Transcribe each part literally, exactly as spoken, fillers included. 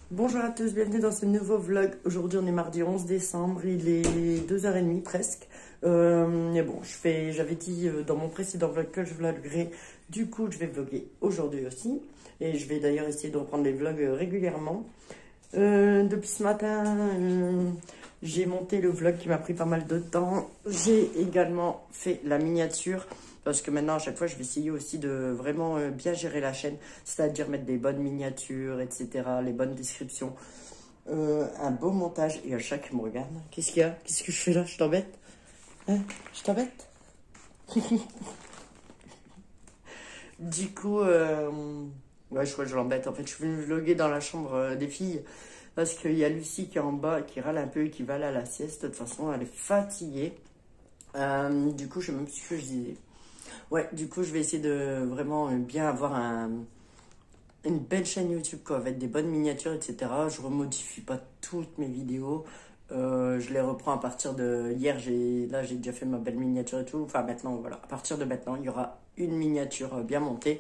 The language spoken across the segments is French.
Bonjour à tous, bienvenue dans ce nouveau vlog. Aujourd'hui on est mardi onze décembre, il est deux heures trente presque. Euh, mais bon, je fais, j'avais dit euh, dans mon précédent vlog que je vloggerais, du coup je vais vlogger aujourd'hui aussi. Et je vais d'ailleurs essayer de reprendre les vlogs euh, régulièrement. Euh, depuis ce matin, euh, j'ai monté le vlog qui m'a pris pas mal de temps. J'ai également fait la miniature. Parce que maintenant, à chaque fois, je vais essayer aussi de vraiment euh, bien gérer la chaîne. C'est-à-dire mettre des bonnes miniatures, et cetera. Les bonnes descriptions. Euh, un beau montage. Et à chaque qui me regarde. Qu'est-ce qu'il y a? Qu'est-ce que je fais là? Je t'embête? Hein? Je t'embête? Du coup, euh, ouais, je crois que je l'embête. En fait, je suis venue vlogger dans la chambre euh, des filles. Parce qu'il y a Lucie qui est en bas, qui râle un peu et qui va aller à la sieste. De toute façon, elle est fatiguée. Euh, du coup, je sais même plus ce que je disais. Ouais, du coup, je vais essayer de vraiment bien avoir un, une belle chaîne YouTube, quoi, avec des bonnes miniatures, et cetera. Je remodifie pas toutes mes vidéos. Euh, je les reprends à partir de hier. J'ai, là, j'ai déjà fait ma belle miniature et tout. Enfin, maintenant, voilà. À partir de maintenant, il y aura une miniature bien montée.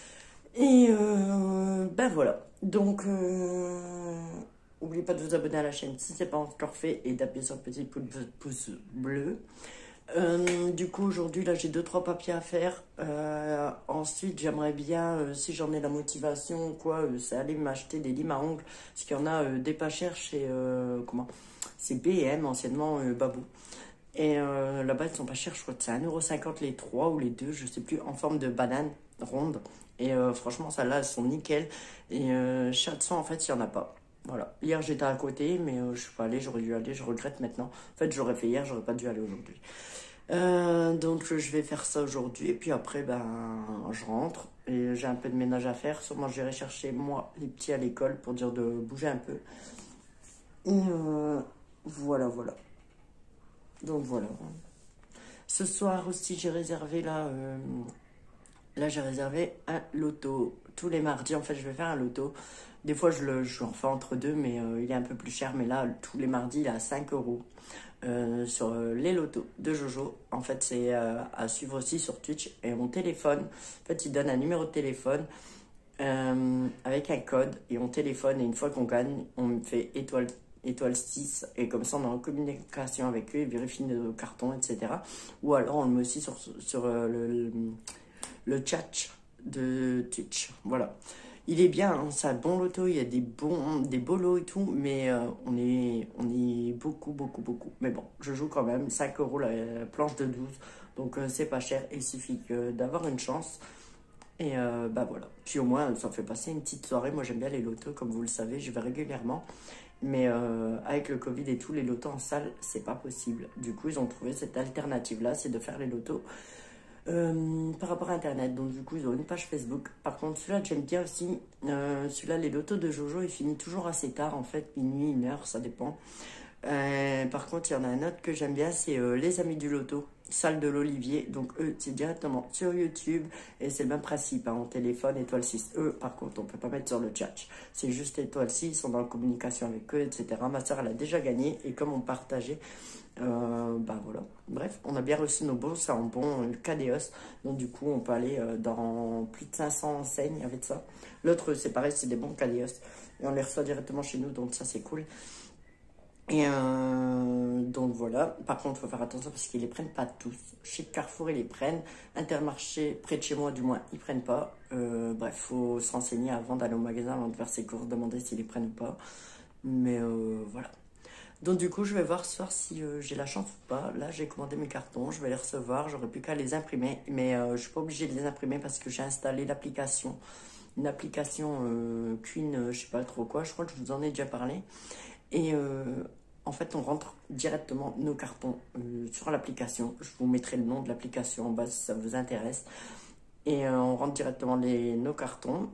Et euh, ben voilà. Donc, euh, n'oubliez pas de vous abonner à la chaîne si ce n'est pas encore fait et d'appuyer sur le petit pouce bleu. Euh, du coup, aujourd'hui, là, j'ai deux trois papiers à faire. Euh, ensuite, j'aimerais bien, euh, si j'en ai la motivation ou quoi, euh, c'est aller m'acheter des limes à ongles. Parce qu'il y en a euh, des pas chers chez, euh, comment? C'est B et M, anciennement euh, Babou. Et euh, là-bas, ils sont pas chers, je crois que c'est un euro cinquante les trois ou les deux, je sais plus, en forme de banane ronde. Et euh, franchement, celles-là, elles sont nickel. Et euh, Chatson, en fait, il n'y en a pas. Voilà. Hier, j'étais à côté, mais euh, je suis pas allée, j'aurais dû aller, je regrette maintenant. En fait, j'aurais fait hier, j'aurais pas dû aller aujourd'hui. Euh, donc, je vais faire ça aujourd'hui. Et puis après, ben, je rentre. Et j'ai un peu de ménage à faire. Sûrement, j'irai chercher, moi, les petits à l'école pour dire de bouger un peu. Et euh, voilà, voilà. Donc, voilà. Ce soir aussi, j'ai réservé là, euh, là j'ai réservé un loto. Tous les mardis, en fait, je vais faire un loto. Des fois, je le je en fais entre deux, mais euh, il est un peu plus cher. Mais là, tous les mardis, il est à cinq euros euh, sur euh, les lotos de Jojo. En fait, c'est euh, à suivre aussi sur Twitch. Et on téléphone. En fait, il donne un numéro de téléphone euh, avec un code. Et on téléphone. Et une fois qu'on gagne, on fait étoile étoile six, et comme ça on est en communication avec eux, ils vérifient nos cartons, et cetera. Ou alors on le met aussi sur, sur euh, le, le, le chat de Twitch. Voilà. Il est bien, hein, c'est un bon loto, il y a des bons, des beaux lots et tout, mais euh, on, est, on est beaucoup, beaucoup, beaucoup. Mais bon, je joue quand même, cinq euros la, la planche de douze, donc euh, c'est pas cher, il suffit d'avoir une chance. Et euh, bah voilà. Puis au moins, ça fait passer une petite soirée. Moi, j'aime bien les lotos, comme vous le savez, je vais régulièrement. Mais euh, avec le Covid et tout, les lotos en salle, c'est pas possible. Du coup, ils ont trouvé cette alternative-là, c'est de faire les lotos euh, par rapport à Internet. Donc, du coup, ils ont une page Facebook. Par contre, celui-là, j'aime bien aussi. Euh, celui-là, les lotos de Jojo, il finit toujours assez tard, en fait, minuit, une heure, ça dépend. Euh, par contre, il y en a un autre que j'aime bien, c'est euh, Les Amis du Loto, salle de l'Olivier. Donc, eux, c'est directement sur YouTube et c'est le même principe, hein, en téléphone, étoile six. Eux, par contre, on ne peut pas mettre sur le chat. C'est juste étoile six, ils sont dans la communication avec eux, et cetera. Ma soeur, elle a déjà gagné et comme on partageait, euh, bah voilà. Bref, on a bien reçu nos bons, c'est un bon euh, K D O S. Donc, du coup, on peut aller euh, dans plus de cinq cents enseignes avec ça. L'autre, c'est pareil, c'est des bons K D O S. Et on les reçoit directement chez nous, donc ça, c'est cool. Et euh, donc voilà, par contre il faut faire attention parce qu'ils les prennent pas tous. Chez Carrefour ils les prennent, Intermarché près de chez moi du moins ils prennent pas. Euh, bref, faut se renseigner avant d'aller au magasin, avant de faire ses courses, demander s'ils les prennent ou pas. Mais euh, voilà. Donc du coup je vais voir ce soir si euh, j'ai la chance ou pas. Là j'ai commandé mes cartons, je vais les recevoir, j'aurai plus qu'à les imprimer. Mais euh, je suis pas obligée de les imprimer parce que j'ai installé l'application. Une application euh, Queen, euh, je sais pas trop quoi, je crois que je vous en ai déjà parlé. Et euh, en fait, on rentre directement nos cartons euh, sur l'application. Je vous mettrai le nom de l'application en bas si ça vous intéresse. Et euh, on rentre directement les, nos cartons.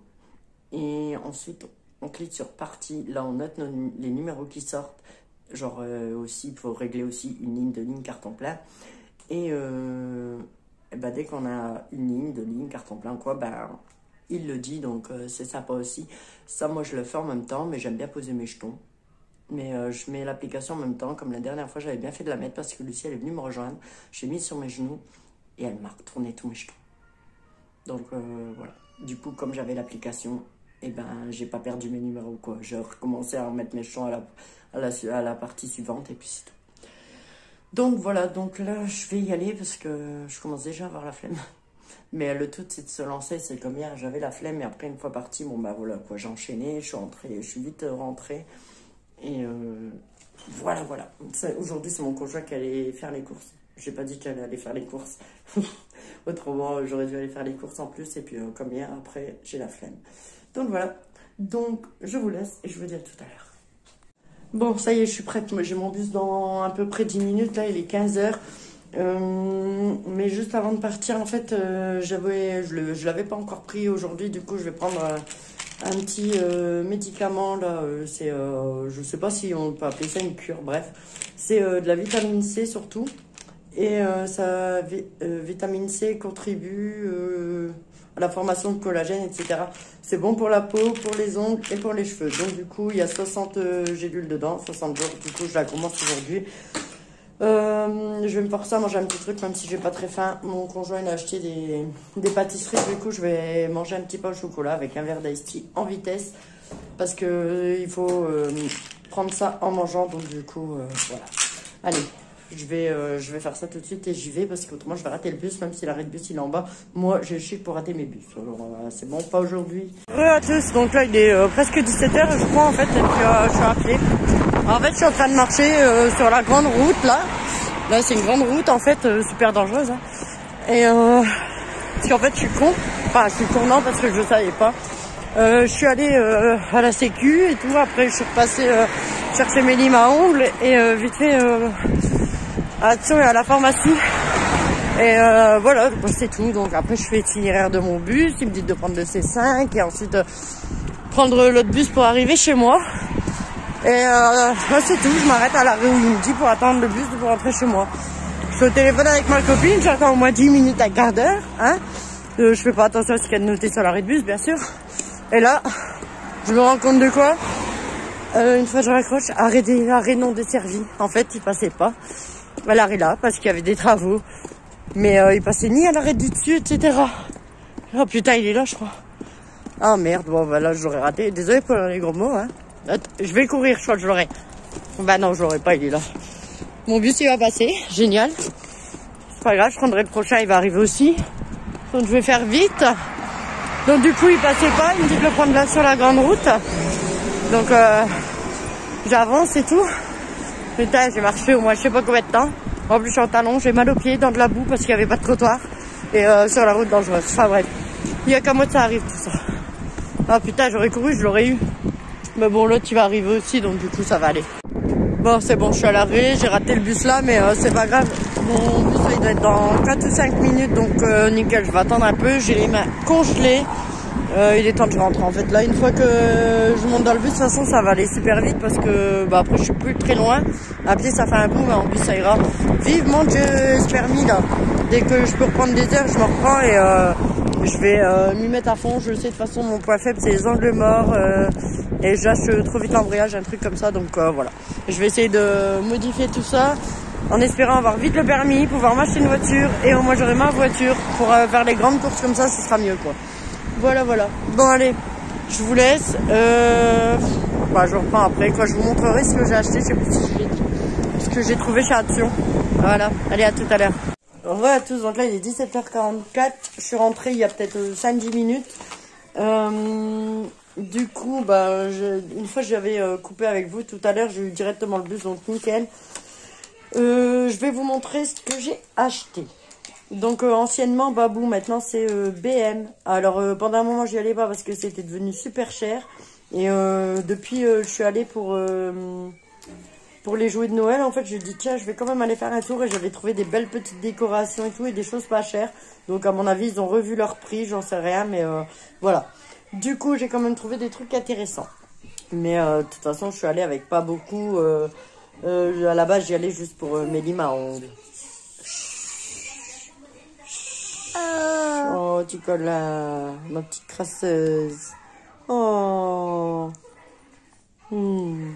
Et ensuite, on clique sur partie. Là, on note nos, les numéros qui sortent. Genre euh, aussi, il faut régler aussi une ligne de ligne carton plein. Et, euh, et ben, dès qu'on a une ligne de ligne carton plein, quoi, ben, il le dit. Donc, euh, c'est sympa aussi. Ça, moi, je le fais en même temps, mais j'aime bien poser mes jetons. Mais euh, je mets l'application en même temps, comme la dernière fois, j'avais bien fait de la mettre parce que Lucie, elle est venue me rejoindre. J'ai mis sur mes genoux et elle m'a retourné tous mes jetons. Donc euh, voilà. Du coup, comme j'avais l'application, et ben j'ai pas perdu mes numéros quoi. J'ai recommencé à remettre mes chants à la, à la, à la partie suivante et puis c'est tout. Donc voilà, donc là je vais y aller parce que je commence déjà à avoir la flemme. Mais le tout c'est de se lancer, c'est comme hier j'avais la flemme et après une fois parti, bon bah voilà quoi, j'ai enchaîné, je suis rentrée, je suis vite rentrée. Et euh, voilà voilà, aujourd'hui c'est mon conjoint qui allait faire les courses. J'ai pas dit qu'elle allait faire les courses. Autrement j'aurais dû aller faire les courses en plus et puis euh, comme hier après j'ai la flemme. Donc voilà, donc je vous laisse et je vous dis à tout à l'heure. Bon, ça y est, je suis prête. Moi, j'ai mon bus dans à peu près dix minutes. Là, il est quinze heures. Euh, mais juste avant de partir, en fait, euh, j'avais, je ne l'avais pas encore pris aujourd'hui. Du coup, je vais prendre euh, un petit euh, médicament. Là, euh, c'est, euh, je ne sais pas si on peut appeler ça une cure. Bref, c'est euh, de la vitamine C surtout. Et euh, ça, euh, vitamine C contribue euh, à la formation de collagène, et cetera. C'est bon pour la peau, pour les ongles et pour les cheveux. Donc du coup, il y a soixante euh, gélules dedans, soixante jours. Du coup, je la commence aujourd'hui. Euh, je vais me forcer à manger un petit truc, même si j'ai pas très faim. Mon conjoint il a acheté des, des pâtisseries. Du coup, je vais manger un petit pain au chocolat avec un verre d'ice tea en vitesse. Parce que euh, il faut euh, prendre ça en mangeant. Donc du coup, euh, voilà. Allez. Je vais, euh, je vais faire ça tout de suite et j'y vais parce qu'autrement je vais rater le bus, même si l'arrêt de bus il est en bas. Moi j'ai le chic pour rater mes bus. Alors euh, c'est bon, pas aujourd'hui. Bonjour à tous, donc là il est euh, presque dix-sept heures je crois en fait, et puis euh, je suis à pied. En fait je suis en train de marcher euh, sur la grande route là. Là c'est une grande route en fait, euh, super dangereuse. Hein. Et euh, parce qu'en fait je suis con, enfin je suis tournant parce que je ne savais pas. Euh, je suis allée euh, à la sécu et tout, après je suis repassée euh, chercher mes limes à ongles et euh, vite fait... Euh, Action et à la pharmacie et euh, voilà c'est tout. Donc après je fais l'itinéraire de mon bus, il me dit de prendre le C cinq et ensuite euh, prendre l'autre bus pour arriver chez moi et euh, c'est tout. Je m'arrête à l'arrêt où il me dit pour attendre le bus pour rentrer chez moi. Je suis au téléphone avec ma copine, j'attends au moins dix minutes à quart d'heure hein. euh, je fais pas attention à ce qu'il y a de noté sur l'arrêt de bus bien sûr. Et là je me rends compte de quoi, euh, une fois je raccroche, arrêt, des, arrêt non desservi. En fait il passait pas à l'arrêt là parce qu'il y avait des travaux, mais euh, il passait ni à l'arrêt du dessus, et cetera. Oh putain, il est là je crois. Ah merde, bon bah là j'aurais raté, désolé pour les gros mots hein. Je vais courir, je crois que je l'aurai. Bah non, je l'aurai pas, il est là. Mon bus il va passer, génial. C'est pas grave, je prendrai le prochain, il va arriver aussi. Donc je vais faire vite. Donc du coup il passait pas, il me dit de le prendre là sur la grande route. Donc euh, j'avance et tout. Putain, j'ai marché au moins je sais pas combien de temps. En plus je suis en talons, j'ai mal aux pieds dans de la boue parce qu'il n'y avait pas de trottoir. Et euh, sur la route dangereuse. Enfin bref, il y a qu'à moi que ça arrive tout ça. Ah putain, j'aurais couru, je l'aurais eu. Mais bon, l'autre il va arriver aussi, donc du coup ça va aller. Bon, c'est bon, je suis à l'arrêt, j'ai raté le bus là, mais euh, c'est pas grave. Mon bus là, il doit être dans quatre ou cinq minutes, donc euh, nickel, je vais attendre un peu. J'ai les mains congelées. Euh, il est temps que je rentre en fait. Là, une fois que je monte dans le bus, de toute façon, ça va aller super vite parce que bah, après, je suis plus très loin. À pied, ça fait un bout, mais en bus, ça ira. Vivement Dieu ce permis là. Dès que je peux reprendre des heures, je me reprends et euh, je vais euh, m'y mettre à fond. Je le sais, de toute façon, mon point faible, c'est les angles morts euh, et je lâche trop vite l'embrayage, un truc comme ça. Donc euh, voilà. Je vais essayer de modifier tout ça en espérant avoir vite le permis, pouvoir m'acheter une voiture et au moins j'aurai ma voiture pour euh, faire les grandes courses comme ça, ce sera mieux quoi. Voilà, voilà. Bon, allez, je vous laisse. Euh... Bah, je reprends après. Quoi, je vous montrerai ce que j'ai acheté. Je sais plus si je l'ai dit. Ce que j'ai trouvé chez Action. Voilà. Allez, à tout à l'heure. Au revoir à tous. Donc là, il est dix-sept heures quarante-quatre. Je suis rentrée il y a peut-être cinq dix minutes. Euh... Du coup, bah, je... une fois, j'avais euh, coupé avec vous tout à l'heure. J'ai eu directement le bus, donc nickel. Euh, je vais vous montrer ce que j'ai acheté. Donc euh, anciennement Babou, maintenant c'est euh, B M. Alors euh, pendant un moment j'y allais pas parce que c'était devenu super cher. Et euh, depuis euh, je suis allée pour, euh, pour les jouets de Noël. En fait je dis tiens je vais quand même aller faire un tour. Et j'avais trouvé des belles petites décorations et tout et des choses pas chères. Donc à mon avis ils ont revu leur prix, j'en sais rien. Mais euh, voilà. Du coup j'ai quand même trouvé des trucs intéressants. Mais euh, de toute façon je suis allée avec pas beaucoup. Euh, euh, à la base j'y allais juste pour euh, mes limes à ongles. Oh, tu colles là, ma petite crasseuse. Oh. Hmm.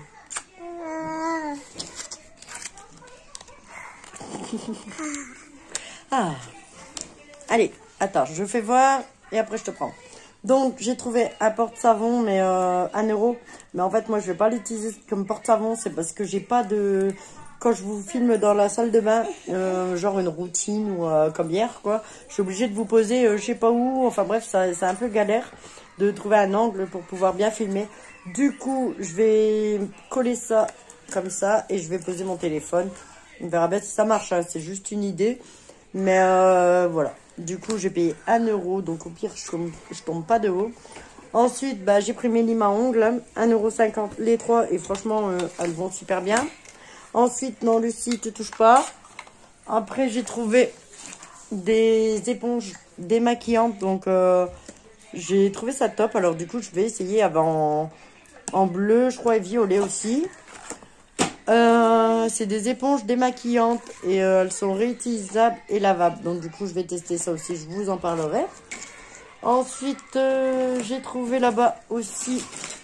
Ah. Allez, attends, je fais voir et après je te prends. Donc, j'ai trouvé un porte-savon, mais euh, un euro. Mais en fait, moi, je vais pas l'utiliser comme porte-savon. C'est parce que j'ai pas de... Quand je vous filme dans la salle de bain, euh, genre une routine ou euh, comme hier, quoi. Je suis obligée de vous poser, euh, je sais pas où. Enfin bref, c'est un peu galère de trouver un angle pour pouvoir bien filmer. Du coup, je vais coller ça comme ça et je vais poser mon téléphone. On verra bien si ça marche, hein. C'est juste une idée. Mais euh, voilà. Du coup, j'ai payé un euro. Donc au pire, je tombe, je tombe pas de haut. Ensuite, bah, j'ai pris mes limes à ongles. un euro cinquante les trois. Et franchement, euh, elles vont super bien. Ensuite, non, Lucie, te touche pas. Après, j'ai trouvé des éponges démaquillantes. Donc, euh, j'ai trouvé ça top. Alors, du coup, je vais essayer avant en, en bleu, je crois, et violet aussi. Euh, c'est des éponges démaquillantes et euh, elles sont réutilisables et lavables. Donc, du coup, je vais tester ça aussi. Je vous en parlerai. Ensuite, euh, j'ai trouvé là-bas aussi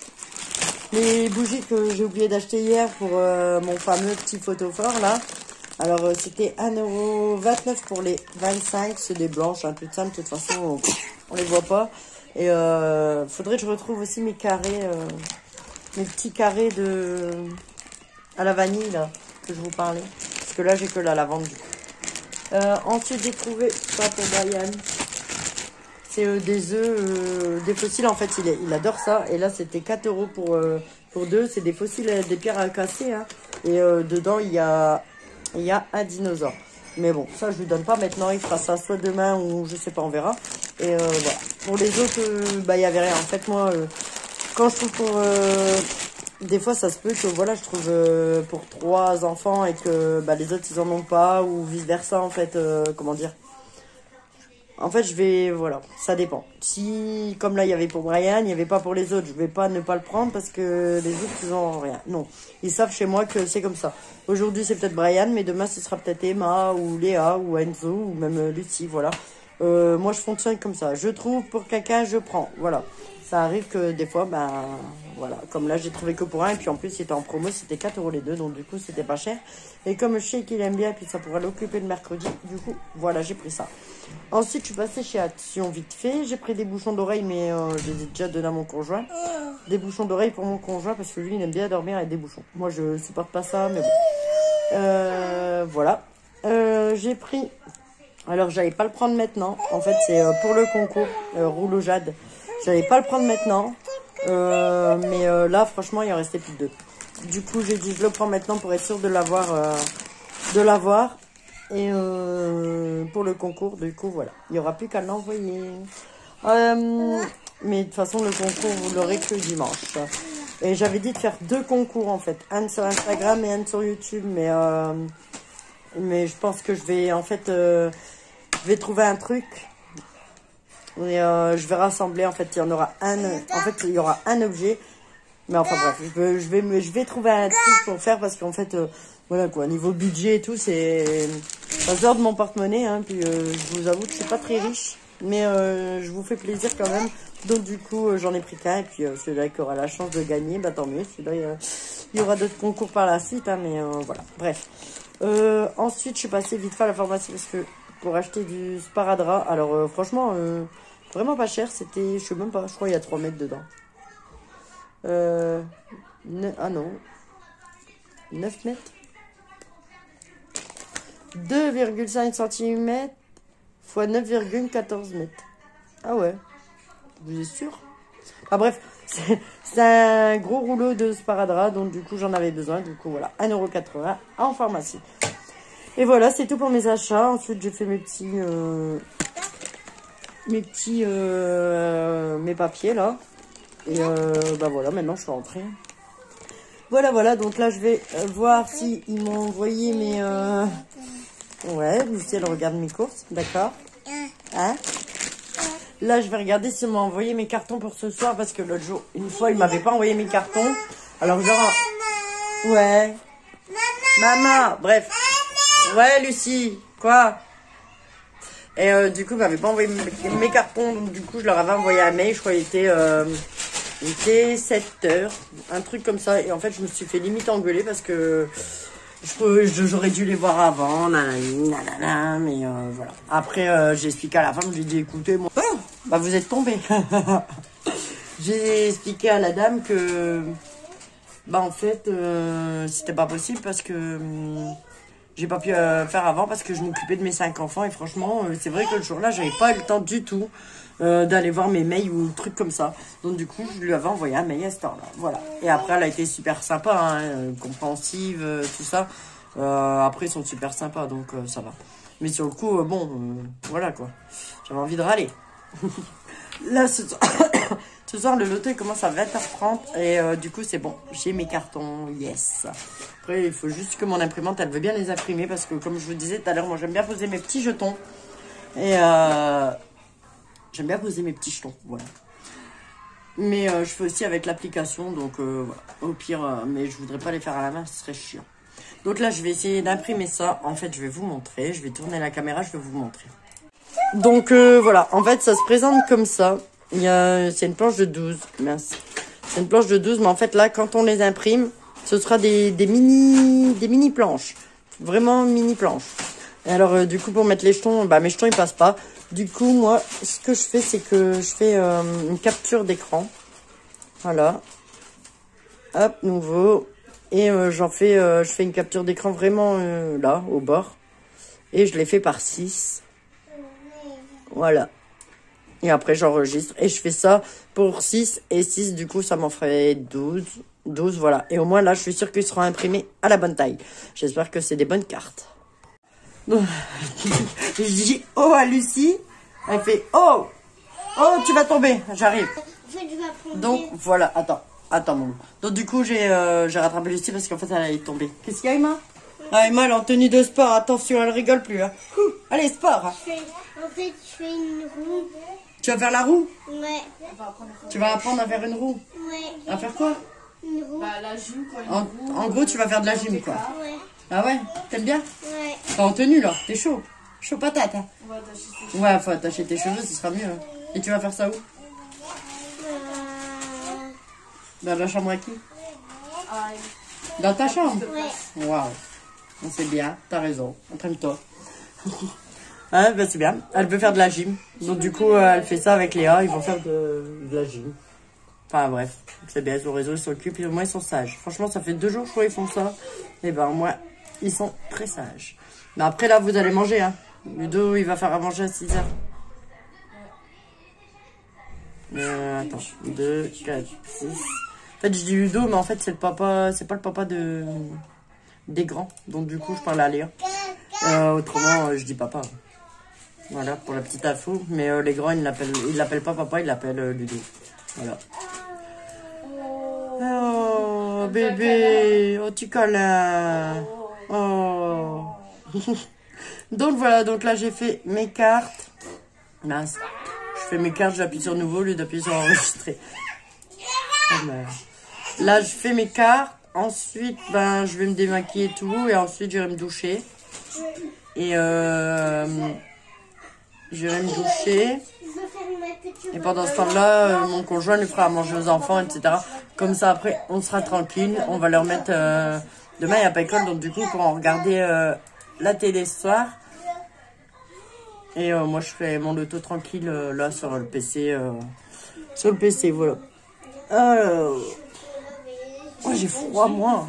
les bougies que j'ai oublié d'acheter hier pour euh, mon fameux petit photophore là. Alors euh, c'était un euro vingt-neuf pour les vingt-cinq. C'est des blanches, hein, toutes simples. De toute façon, on, on les voit pas. Et euh, faudrait que je retrouve aussi mes carrés, euh, mes petits carrés de à la vanille là, que je vous parlais. Parce que là, j'ai que la lavande du coup. Euh, ensuite, j'ai trouvé ça pour Brian. C'est euh, des œufs, euh, des fossiles en fait, il, il adore ça. Et là, c'était quatre euros pour, euh, pour deux. C'est des fossiles, euh, des pierres à casser. Hein. Et euh, dedans, il y, a, il y a un dinosaure. Mais bon, ça, je lui donne pas maintenant. Il fera ça soit demain ou je sais pas, on verra. Et euh, voilà. Pour les autres, euh, bah, il n'y avait rien. En fait, moi, euh, quand je trouve pour... Euh, des fois, ça se peut que, voilà, je trouve euh, pour trois enfants et que bah, les autres, ils en ont pas. Ou vice-versa, en fait. Euh, comment dire ? En fait, je vais, voilà, ça dépend. Si, comme là, il y avait pour Brian, il n'y avait pas pour les autres, je vais pas ne pas le prendre parce que les autres, ils ont rien. Non, ils savent chez moi que c'est comme ça. Aujourd'hui, c'est peut-être Brian, mais demain, ce sera peut-être Emma ou Léa ou Enzo ou même Lucie, voilà. Euh, moi, je fonctionne comme ça. Je trouve pour quelqu'un, je prends, voilà. Ça arrive que des fois, ben, voilà. Comme là, j'ai trouvé que pour un, et puis en plus, c'était en promo, c'était quatre euros les deux, donc du coup, c'était pas cher. Et comme je sais qu'il aime bien, et puis ça pourrait l'occuper le mercredi, du coup, voilà, j'ai pris ça. Ensuite, je suis passée chez Action vite fait. J'ai pris des bouchons d'oreilles, mais euh, je les ai déjà donnés à mon conjoint. Des bouchons d'oreilles pour mon conjoint, parce que lui, il aime bien dormir avec des bouchons. Moi, je supporte pas ça, mais bon. Euh, voilà. Euh, j'ai pris... Alors, j'allais pas le prendre maintenant. En fait, c'est euh, pour le concours euh, rouleau jade. J'allais pas le prendre maintenant. Euh, mais euh, là, franchement, il en restait plus que deux. Du coup, j'ai dit, je le prends maintenant pour être sûr de l'avoir. Euh, de l'avoir. Et euh, pour le concours, du coup, voilà. Il n'y aura plus qu'à l'envoyer. Euh, mais de toute façon, le concours, vous l'aurez que dimanche. Et j'avais dit de faire deux concours, en fait. Un sur Instagram et un sur YouTube. Mais, euh, mais je pense que je vais, en fait, euh, je vais trouver un truc. Et euh, je vais rassembler, en fait, il y en aura un. En fait, il y aura un objet. Mais enfin, bref, je vais, je vais, je vais trouver un truc pour faire parce qu'en fait... Euh, voilà quoi, niveau budget et tout, c'est... Ça sort de mon porte-monnaie, hein, puis euh, je vous avoue que je suis pas très riche, mais euh, je vous fais plaisir quand même. Donc du coup, euh, j'en ai pris qu'un, et puis euh, celui-là qui aura la chance de gagner, bah tant mieux. Celui-là, euh, il y aura d'autres concours par la suite, hein, mais euh, voilà, bref. Euh, ensuite, je suis passée vite fait à la pharmacie parce que pour acheter du sparadrap, alors euh, franchement, euh, vraiment pas cher, c'était, je sais même pas, je crois il y a trois mètres dedans. Euh, ne, ah non, neuf mètres. deux virgule cinq centimètres fois neuf virgule quatorze mètres. Ah ouais, vous êtes sûr? Ah bref, c'est un gros rouleau de sparadrap, donc du coup j'en avais besoin. Du coup voilà, un euro quatre-vingts en pharmacie. Et voilà, c'est tout pour mes achats. Ensuite j'ai fait mes petits, euh, mes petits, euh, mes papiers là. Et euh, bah voilà, maintenant je suis rentrée. Voilà, voilà, donc là je vais voir si ils m'ont envoyé mes... Euh... Ouais, Lucie elle regarde mes courses, d'accord. Hein? Là je vais regarder s'ils m'ont envoyé mes cartons pour ce soir, parce que l'autre jour, une fois, ils m'avaient pas envoyé mes cartons. Alors genre... Ouais. Maman, bref. Ouais, Lucie, quoi? Et euh, du coup, ils m'avaient pas envoyé mes, mes cartons, donc du coup, je leur avais envoyé un mail, je crois qu'il était... Euh... Il était sept heures, un truc comme ça. Et en fait, je me suis fait limite engueuler parce que J'aurais dû les voir avant, nanani, nanana, mais euh, voilà. Après, euh, j'ai expliqué à la femme, j'ai dit, écoutez, moi, oh, bah vous êtes tombés. J'ai expliqué à la dame que, bah en fait, euh, c'était pas possible parce que euh, j'ai pas pu euh, faire avant parce que je m'occupais de mes cinq enfants et franchement, euh, c'est vrai que le jour-là, j'avais pas eu le temps du tout euh, d'aller voir mes mails ou trucs comme ça. Donc du coup, je lui avais envoyé un mail à cette heure-là, voilà. Et après, elle a été super sympa, hein, euh, compréhensive, euh, tout ça. Euh, après, ils sont super sympas, donc euh, ça va. Mais sur le coup, euh, bon, euh, voilà quoi. J'avais envie de râler. Là, ce soir, ce soir, le loto il commence à vingt heures trente et euh, du coup, c'est bon. J'ai mes cartons, yes. Après, il faut juste que mon imprimante, elle veut bien les imprimer parce que, comme je vous disais tout à l'heure, moi, j'aime bien poser mes petits jetons. Et euh, j'aime bien poser mes petits jetons, voilà. Mais euh, je fais aussi avec l'application, donc euh, voilà. Au pire, euh, mais je voudrais pas les faire à la main, ce serait chiant. Donc là, je vais essayer d'imprimer ça. En fait, je vais vous montrer. Je vais tourner la caméra, je vais vous montrer. Donc euh, voilà, en fait, ça se présente comme ça. Il y a, c'est une planche de douze. Merci. C'est une planche de douze, mais en fait, là, quand on les imprime, ce sera des, des mini des mini planches. Vraiment mini planches. Et alors, euh, du coup, pour mettre les jetons, bah, mes jetons, ils passent pas. Du coup, moi, ce que je fais, c'est que je fais euh, une capture d'écran. Voilà. Hop, nouveau. Et euh, j'en fais, euh, je fais une capture d'écran vraiment euh, là, au bord. Et je les fais par six. Voilà. Et après, j'enregistre. Et je fais ça pour six et six. Du coup, ça m'en ferait douze. douze, voilà. Et au moins, là, je suis sûre qu'ils seront imprimés à la bonne taille. J'espère que c'est des bonnes cartes. Je dis oh à Lucie. Elle fait oh. Oh, tu vas tomber. J'arrive. Donc, voilà. Attends. Attends, mon. Donc, du coup, j'ai euh, j'ai rattrapé Lucie parce qu'en fait, elle est tombée. Qu'est-ce qu'il y a, Emma? Ah, Emma, elle est en tenue de sport. Attention, elle rigole plus. Hein. Allez, sport. Je fais, en fait, je fais une roue. Tu vas faire la roue? Ouais. Tu vas apprendre à faire une roue? Ouais. À faire quoi? Une roue. Bah, la gym, quoi. En, roue, en gros, tu vas faire de la gym, quoi. Ouais. Ah ouais? T'aimes bien? Ouais. T'es en tenue, là. T'es chaud. Chaud patate. Hein. On va attacher tes cheveux. Ouais, faut attacher tes cheveux, ce sera mieux. Hein. Et tu vas faire ça où? Euh... Dans la chambre à qui? Ah, Dans ta chambre? Ouais. Waouh. C'est bien, t'as raison. Entraîne-toi. Hein, bah c'est bien. Elle veut faire de la gym. Donc du coup, euh, elle fait ça avec Léa. Ils vont faire de, de la gym. Enfin bref, c'est bien. Sur le réseau, ils s'occupent. Au moins, ils sont sages. Franchement, ça fait deux jours, je crois, ils font ça. Et ben, au moins, ils sont très sages. Mais après, là, vous allez manger. Hein. Ludo, il va faire à manger à six heures. Euh, attends. deux, quatre, six. En fait, je dis Ludo, mais en fait, c'est le papa. C'est pas le papa de... des grands. Donc du coup, je parle à Léa. Euh, autrement, euh, je dis papa. Voilà, pour la petite info. Mais euh, les grands, ils ne l'appellent pas papa, ils l'appellent euh, Ludo. Voilà. Oh, bébé. Oh, tu câlin. Oh. Donc voilà, donc là, j'ai fait mes cartes. Mince. Je fais mes cartes, j'appuie sur nouveau, au lieu d'appuyer sur enregistrer. Oh, là, je fais mes cartes. Ensuite, ben, je vais me démaquiller et tout. Et ensuite, je vais me doucher. Et euh, je vais me doucher. Et pendant ce temps-là, euh, mon conjoint lui fera à manger aux enfants, et cetera. Comme ça, après, on sera tranquille. On va leur mettre... Euh, demain, il n'y a pas école. Donc, du coup, pour en regarder euh, la télé ce soir. Et euh, moi, je fais mon loto tranquille euh, là sur le P C. Euh, sur le P C, voilà. Alors... Oh, j'ai froid, moi.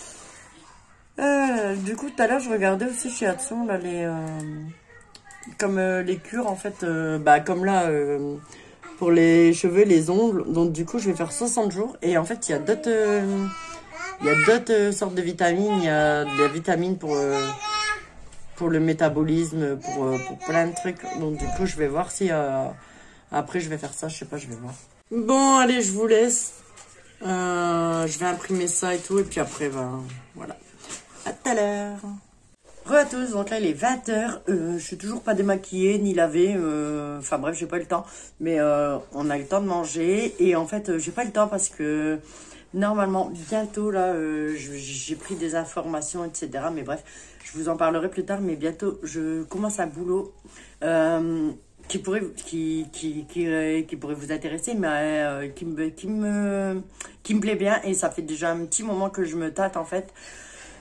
Euh, du coup, tout à l'heure, je regardais aussi chez Hudson, là, les... Euh, comme euh, les cures, en fait, euh, bah, comme là, euh, pour les cheveux, les ongles. Donc, du coup, je vais faire soixante jours. Et en fait, il y a d'autres... Euh, il y a d'autres euh, sortes de vitamines. Il y a des vitamines pour... Euh, pour le métabolisme, pour, euh, pour plein de trucs. Donc, du coup, je vais voir si... Euh, après, je vais faire ça, je sais pas, je vais voir. Bon, allez, je vous laisse. Euh, je vais imprimer ça et tout, et puis après, ben, voilà. À tout à l'heure. Re à tous, donc là, il est vingt heures. Euh, je suis toujours pas démaquillée, ni lavée. Euh, enfin bref, j'ai pas eu le temps. Mais euh, on a eu le temps de manger. Et en fait, euh, j'ai pas eu le temps parce que normalement, bientôt, là, euh, j'ai pris des informations, et cetera. Mais bref, je vous en parlerai plus tard. Mais bientôt, je commence un boulot. Euh, qui pourrait qui qui qui, euh, qui pourrait vous intéresser, mais euh, qui me qui me qui me plaît bien, et ça fait déjà un petit moment que je me tâte en fait.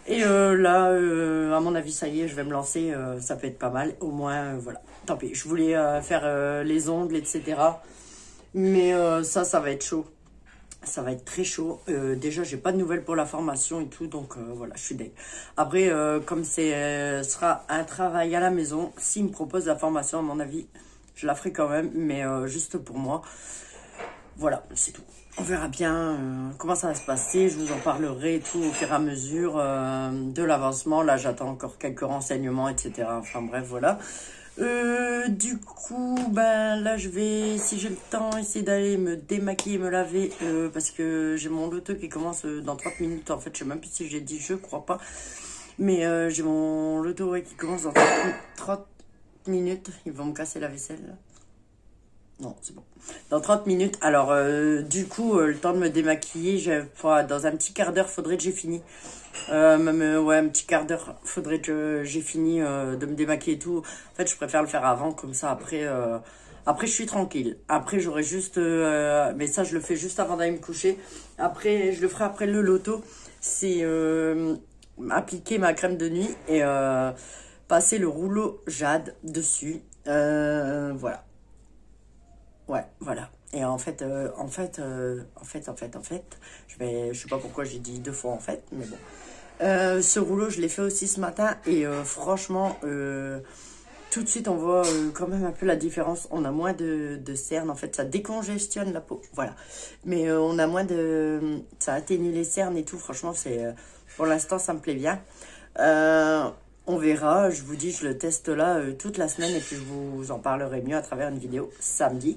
Et euh, là, euh, à mon avis, ça y est, je vais me lancer. Euh, ça peut être pas mal. Au moins, euh, voilà. Tant pis, je voulais euh, faire euh, les ongles, et cetera. Mais euh, ça, ça va être chaud. Ça va être très chaud. Euh, déjà, j'ai pas de nouvelles pour la formation et tout. Donc, euh, voilà, je suis deg. Après, euh, comme c'est euh, sera un travail à la maison, s'il me propose la formation, à mon avis, je la ferai quand même. Mais euh, juste pour moi. Voilà, c'est tout. On verra bien euh, comment ça va se passer. Je vous en parlerai et tout au fur et à mesure euh, de l'avancement. Là, j'attends encore quelques renseignements, et cetera. Enfin bref, voilà. Euh, du coup, ben là, je vais, si j'ai le temps, essayer d'aller me démaquiller, me laver. Euh, parce que j'ai mon loto qui commence dans trente minutes. En fait, je sais même plus si j'ai dit, je crois pas. Mais euh, j'ai mon loto ouais, qui commence dans trente minutes. Ils vont me casser la vaisselle, là. Non, c'est bon. Dans trente minutes. Alors, euh, du coup, euh, le temps de me démaquiller, j'ai, dans un petit quart d'heure, faudrait que j'ai fini. Euh, même, euh, ouais, un petit quart d'heure, faudrait que j'ai fini euh, de me démaquiller et tout. En fait, je préfère le faire avant, comme ça, après, euh, après je suis tranquille. Après, j'aurai juste... Euh, mais ça, je le fais juste avant d'aller me coucher. Après, je le ferai après le loto. C'est euh, appliquer ma crème de nuit et euh, passer le rouleau jade dessus. Euh, voilà. Ouais, voilà. Et en fait, euh, en fait, euh, en fait, en fait, en fait, je vais, je sais pas pourquoi j'ai dit deux fois en fait, mais bon. Euh, ce rouleau, je l'ai fait aussi ce matin et euh, franchement, euh, tout de suite, on voit euh, quand même un peu la différence. On a moins de, de cernes, en fait, ça décongestionne la peau, voilà. Mais euh, on a moins de, ça atténue les cernes et tout. Franchement, c'est, euh, pour l'instant, ça me plaît bien. Euh, On verra, je vous dis, je le teste là euh, toute la semaine et puis je vous en parlerai mieux à travers une vidéo samedi.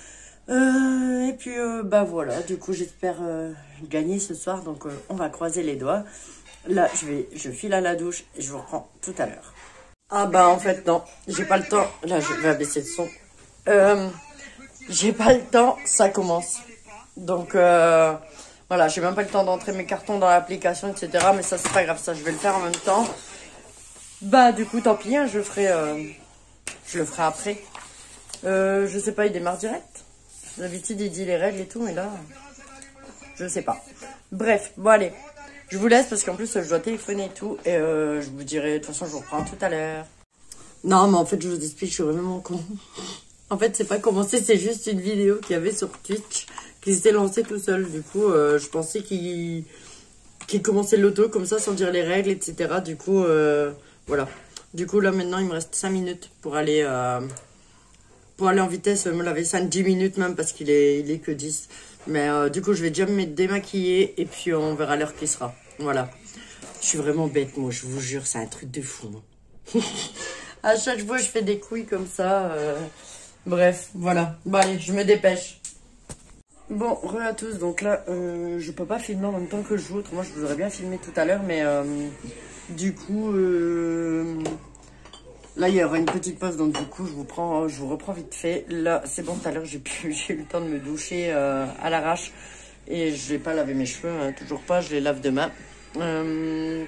Euh, et puis, euh, bah voilà, du coup, j'espère euh, gagner ce soir, donc euh, on va croiser les doigts. Là, je vais, je file à la douche et je vous reprends tout à l'heure. Ah bah en fait, non, j'ai pas le temps. Là, je vais abaisser le son. Euh, j'ai pas le temps, ça commence. Donc, euh, voilà, j'ai même pas le temps d'entrer mes cartons dans l'application, et cetera. Mais ça, c'est pas grave, ça, je vais le faire en même temps. Bah du coup tant pis, hein, je le ferai euh, je le ferai après. Euh, je sais pas, il démarre direct. D'habitude il dit les règles et tout, mais là je sais pas. Bref, bon allez, je vous laisse parce qu'en plus je dois téléphoner et tout. Et euh, je vous dirai, de toute façon je vous reprends tout à l'heure. Non mais en fait je vous explique, je suis vraiment con. En fait c'est pas commencé, c'est juste une vidéo qu'il y avait sur Twitch qui s'était lancée tout seul. Du coup euh, je pensais qu'il qu'il commençait l'auto comme ça sans dire les règles, et cetera. Du coup euh, voilà. Du coup, là, maintenant, il me reste cinq minutes pour aller, euh, pour aller en vitesse, me laver cinq dix minutes même, parce qu'il est, il est que dix. Mais euh, du coup, je vais déjà me démaquiller, et puis on verra l'heure qui sera. Voilà. Je suis vraiment bête, moi, je vous jure, c'est un truc de fou. À chaque fois, je fais des couilles comme ça. Euh... Bref, voilà. Bon, allez, je me dépêche. Bon, re à tous. Donc là, euh, je peux pas filmer en même temps que je joue. Autrement, je vous aurais bien filmé tout à l'heure, mais... Euh... Du coup, euh, là, il y aura une petite pause, donc du coup, je vous prends, je vous reprends vite fait. Là, c'est bon, tout à l'heure, j'ai eu le temps de me doucher euh, à l'arrache. Et je vais pas laver mes cheveux, hein, toujours pas, je les lave demain. Euh,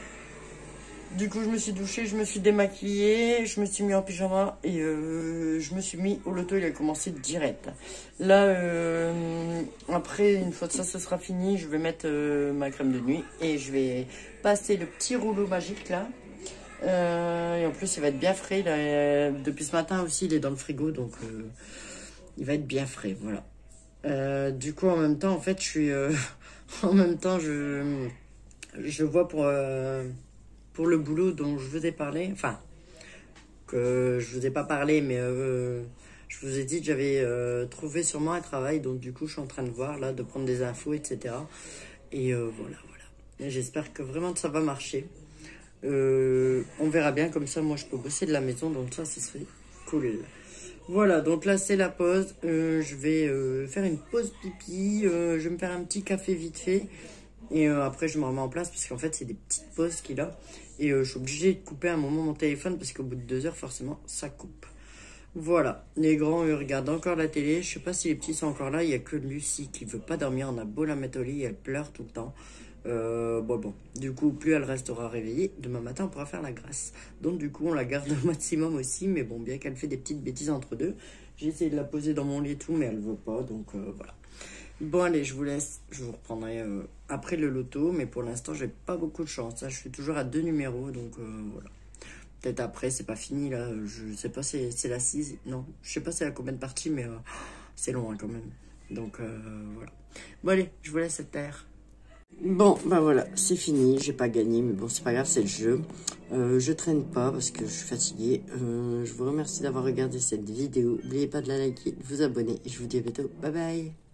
du coup, je me suis douchée, je me suis démaquillée, je me suis mis en pyjama et euh, je me suis mis au loto, il a commencé direct. Là, euh, après, une fois que ça, ce sera fini, je vais mettre euh, ma crème de nuit et je vais passer le petit rouleau magique là. Euh, et en plus, il va être bien frais. Là, euh, depuis ce matin aussi, il est dans le frigo, donc euh, il va être bien frais, voilà. Euh, du coup, en même temps, en fait, je suis... Euh, en même temps, je, je vois pour... Euh, pour le boulot dont je vous ai parlé, enfin, que je vous ai pas parlé, mais euh, je vous ai dit que j'avais euh, trouvé sur moi un travail, donc du coup, je suis en train de voir, là, de prendre des infos, et cetera. Et euh, voilà, voilà. J'espère que vraiment que ça va marcher. Euh, on verra bien, comme ça, moi, je peux bosser de la maison, donc ça, ce serait cool. Voilà, donc là, c'est la pause. Euh, je vais euh, faire une pause pipi, euh, je vais me faire un petit café vite fait. Et euh, après, je me remets en place parce qu'en fait, c'est des petites pauses qu'il a. Et euh, je suis obligée de couper un moment mon téléphone parce qu'au bout de deux heures, forcément, ça coupe. Voilà. Les grands, eux, regardent encore la télé. Je sais pas si les petits sont encore là. Il n'y a que Lucie qui veut pas dormir. On a beau la mettre au lit, elle pleure tout le temps. Euh, bon, bon. Du coup, plus elle restera réveillée, demain matin, on pourra faire la grasse. Donc, du coup, on la garde au maximum aussi. Mais bon, bien qu'elle fait des petites bêtises entre deux. J'ai essayé de la poser dans mon lit et tout, mais elle veut pas. Donc, euh, voilà. Bon, allez, je vous laisse. Je vous reprendrai euh, après le loto. Mais pour l'instant, j'ai pas beaucoup de chance. Hein. Je suis toujours à deux numéros. Donc, euh, voilà. Peut-être après, c'est pas fini, là. Je sais pas, c'est la six. Non, je sais pas c'est à combien de parties, mais euh, c'est loin quand même. Donc, euh, voilà. Bon, allez, je vous laisse cette terre. Bon, bah voilà, c'est fini. J'ai pas gagné, mais bon, c'est pas grave, c'est le jeu. Euh, je traîne pas parce que je suis fatiguée. Euh, je vous remercie d'avoir regardé cette vidéo. N'oubliez pas de la liker, de vous abonner. Et je vous dis à bientôt. Bye bye.